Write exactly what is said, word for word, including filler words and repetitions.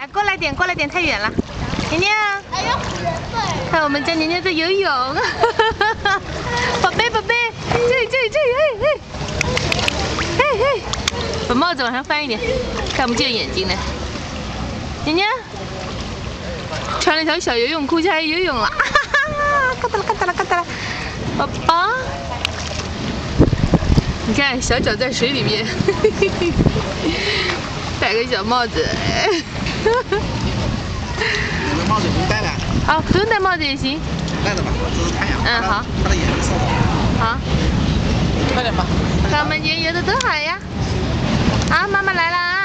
来过来点，过来点，太远了。年年， 哎呦， 看我们家年年在游泳，宝贝宝贝，这里这里这里，哎哎，哎哎，把帽子往上翻一点，看不见眼睛呢。年年穿了条小游泳裤，就还游泳了，哈哈，看到了看到了看到了，宝宝，你看小脚在水里面，戴个小帽子。 你的帽子不用戴了。 好，不用戴帽子也行。 戴着吧，这是太阳。 嗯，好。 它的眼睛受不了。 好。 快点吧。 看我们游游的多好呀！好，妈妈来啦。